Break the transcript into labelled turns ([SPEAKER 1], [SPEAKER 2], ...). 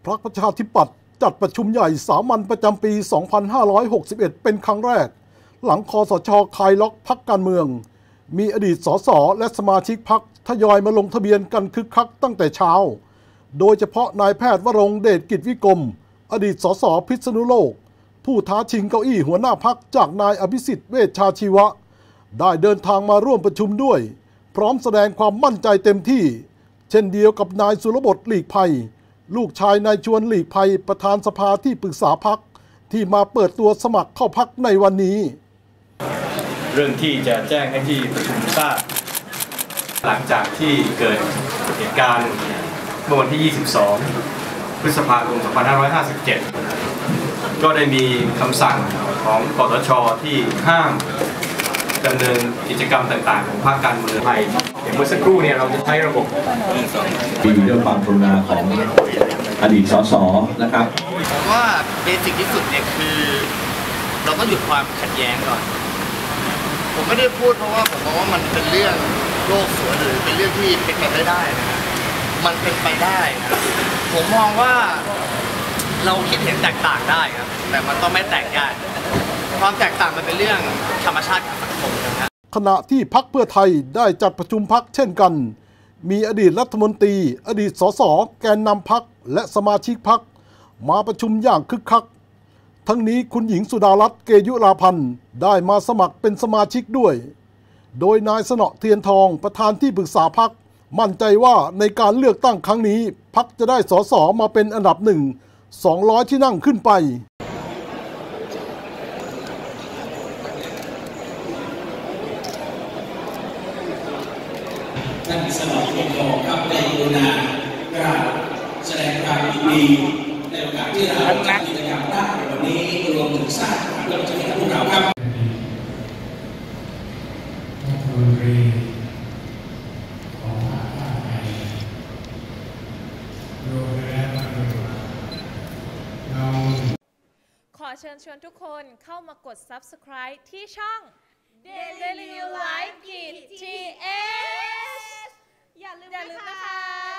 [SPEAKER 1] พรรคประชาธิปัตย์จัดประชุมใหญ่สามัญประจำปี 2561 เป็นครั้งแรกหลังคสช.คลายล็อกพรรคการเมืองมีอดีตสสและสมาชิกพรรคทยอยมาลงทะเบียนกันคึกคักตั้งแต่เช้าโดยเฉพาะนายแพทย์วรงค์เดชกิจวิกรมอดีตสสพิษณุโลกผู้ท้าชิงเก้าอี้หัวหน้าพรรคจากนายอภิสิทธิ์เวชชาชีวะได้เดินทางมาร่วมประชุมด้วยพร้อมแสดงความมั่นใจเต็มที่เช่นเดียวกับนายสุรบดหลีกภัยลูกชายนายชวนหลีกภัยประธานสภาที่ปรึกษาพรรคที่มาเปิดตัวสมัครเข้าพรรคในวันนี้
[SPEAKER 2] เรื่องที่จะแจ้งให้ที่ประชุมทราบหลังจากที่เกิดเหตุการณ์เมื่อวันที่ 22 พฤษภาคม 2557 ก็ได้มีคำสั่งของคสช.ที่ห้ามดำเนินกิจกรรมต่างๆของพรรคการเมืองไทยอย่างเมื่อสักครู่เนี่ยเราจะใช้ระบบ
[SPEAKER 3] มีเรื่องความกรุณาของอดีตสสนะครับ
[SPEAKER 4] ผมว่าเบสิกที่สุดเนี่ยคือเราต้องหยุดความขัดแย้งก่อนผมไม่ได้พูดเพราะว่าผมมองว่ามันเป็นเรื่องโลกสวยหรือเป็นเรื่องที่เป็นไปไม่ได้นะมันเป็นไปได้นะผมมองว่าเราคิดเห็นแตกต่างได้ครับแต่มันต้องไม่แตกแยกความแตกต่างมันเป็นเรื่องธรรมชาติของสังคมนะครับ
[SPEAKER 1] ขณะที่พรรคเพื่อไทยได้จัดประชุมพรรคเช่นกันมีอดีตรัฐมนตรีอดีตสสแกนนำพรรคและสมาชิกพรรคมาประชุมอย่างคึกคักทั้งนี้คุณหญิงสุดารัตน์เกยุราพันธ์ได้มาสมัครเป็นสมาชิกด้วยโดยนายสนอเทียนทองประธานที่ปรึกษาพรรคมั่นใจว่าในการเลือกตั้งครั้งนี้พรรคจะได้สสมาเป็นอันดับ1 200 ที่นั่งขึ้นไป
[SPEAKER 5] ท่านสนอเทียนทองครับได้กรุณากราบแสดงความยินดีในโอกาสที่เราจัดกิจกรรมได้วันนี้รวมถึงสร้างเรื่องจะให้พวกเราครับ
[SPEAKER 6] รัฐมนตรีของพรรคไทยโดยแล้วเรา
[SPEAKER 7] ขอเชิญชวนทุกคนเข้ามากด Subscribe ที่ช่อง Daily Life กิจ TH อย่าลืมนะคะ